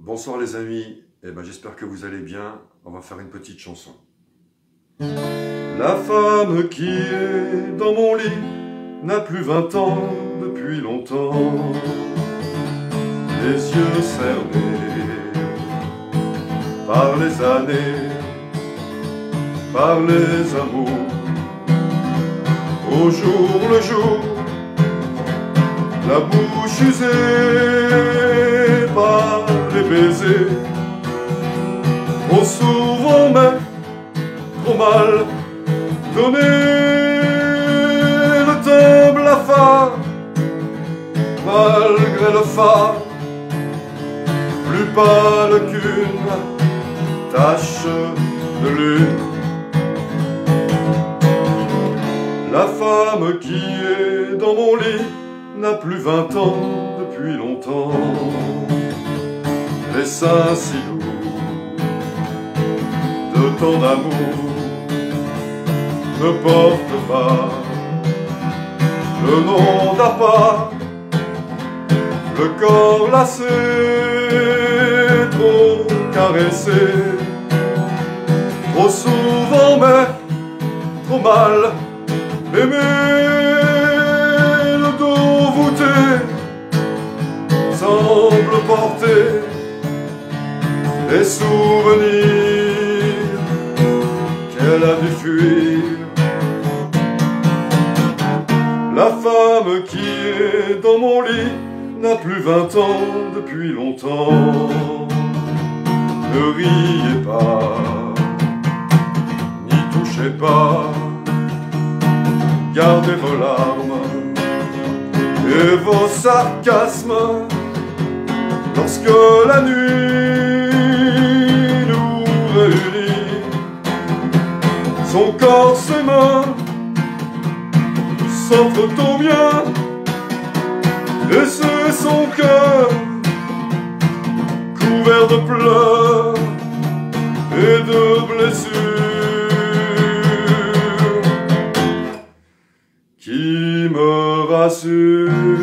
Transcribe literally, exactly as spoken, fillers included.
Bonsoir les amis, eh ben, j'espère que vous allez bien. On va faire une petite chanson. La femme qui est dans mon lit n'a plus vingt ans depuis longtemps. Les yeux cernés par les années, par les amours, au jour le jour, la bouche usée par les baisers, trop souvent mais trop mal donné. Le temps blafard, malgré le phare, plus pâle qu'une tache de lune. La femme qui est dans mon lit n'a plus vingt ans depuis longtemps. Les seins si lourds de tant d'amour ne portent pas le nom d'appât. Le corps lassé, trop caressé, trop souvent mais trop mal aimé. Le dos voûté semble porter des souvenirs qu'elle a dû fuir. La femme qui est dans mon lit n'a plus vingt ans depuis longtemps. Ne riez pas, n'y touchez pas, gardez vos larmes et vos sarcasmes. Lorsque la nuit nous réunit, son corps, ses mains s'offrent au mien, et c'est son cœur couvert de pleurs et de blessures qui me rassure.